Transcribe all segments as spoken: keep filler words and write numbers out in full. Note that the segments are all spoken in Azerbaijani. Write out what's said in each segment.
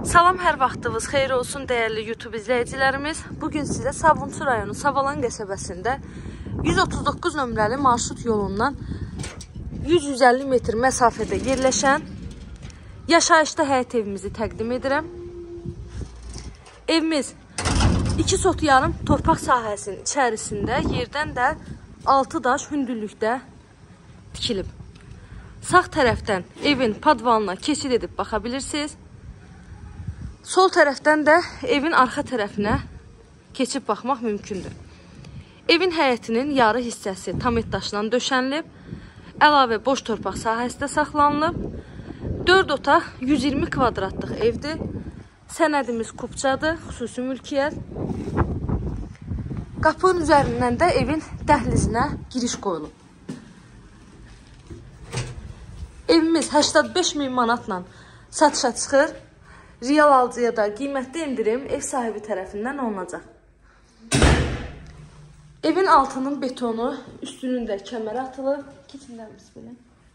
Salam, hər vaxtınız xeyir olsun dəyərli YouTube izləyicilərimiz. Bugün sizə Sabunçu rayonu Savalan qəsəbəsində yüz otuz doqquz nömrəli marşrut yolundan yüz yüz əlli metr məsafədə yerləşən yaşayışda həyət evimizi təqdim edirəm. Evimiz iki sot yarım torpaq sahəsinin içərisində, yerdən də altı daş hündürlükdə tikilib. Sağ tərəfdən evin padvalına keçid edib baxa bilirsiniz. Sol tərəfdən də evin arxa tərəfinə keçib baxmaq mümkündür. Evin həyətinin yarı hissəsi tamet daşla döşənilib, əlavə boş torpaq sahəsi də saxlanılıb. dörd otaq yüz iyirmi kvadratlıq evdir. Sənədimiz kupçadır, xüsusi mülkiyyət. Qapının üzərindən də evin dəhlizinə giriş qoyulub. Evimiz səksən beş min manatla satışa çıxır. Real alıcıya da qiymətli endirim ev sahibi tərəfindən olunacaq. Evin altının betonu, üstünün də kəmərə atılıb. Keçinlərimiz belə.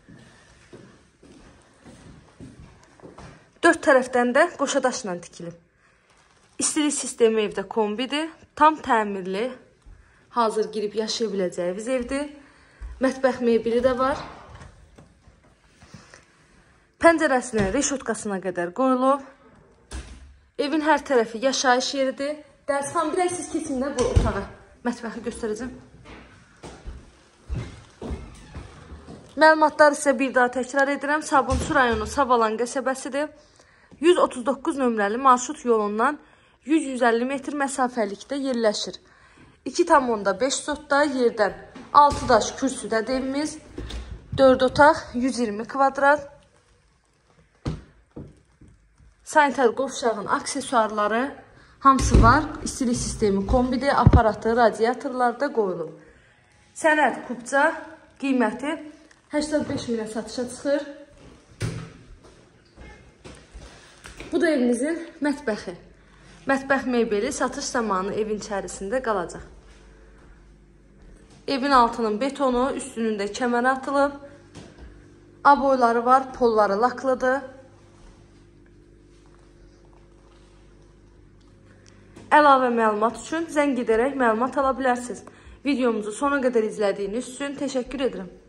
Dörd tərəfdən də qoşa daşla tikilib. İstilik sistemi evdə kombidir. Tam təmirli, hazır girib yaşaya biləcəyiniz evdir. Mətbəx mebeli də var. Pəncərəsinin reşotkasına qədər qoyulub. Evin hər tərəfi yaşayış yeridir. Dərsən, bir ay siz keçin də bu otağa. Mətbəxi göstərəcəm. Məlumatları sizə bir daha təkrar edirəm. Sabunçu rayonu Savalan qəsəbəsidir. yüz otuz doqquz nömrəli marşrut yolundan yüz yüz əlli metr məsafəlikdə yerləşir. iki tam onda beş sotda yerdən altı daş kürsüdədir evimiz. dörd otaq yüz iyirmi kvadrat. Sanitar qovşağın aksesuarları hamısı var. İstilik sistemi kombidir, aparatı, radiatorlar da qoyulub. Sənəd kupça, qiyməti səksən beş minə satışa çıxır. Bu da evimizin mətbəxi. Mətbəx mebeli satış zamanı evin içərisində qalacaq. Evin altının betonu, üstünün də kəmərə atılıb. Aboyları var, polları laklıdır. Əlavə məlumat üçün zəng edərək məlumat ala bilərsiniz. Videomuzu sona qədər izlədiyiniz üçün təşəkkür edirəm.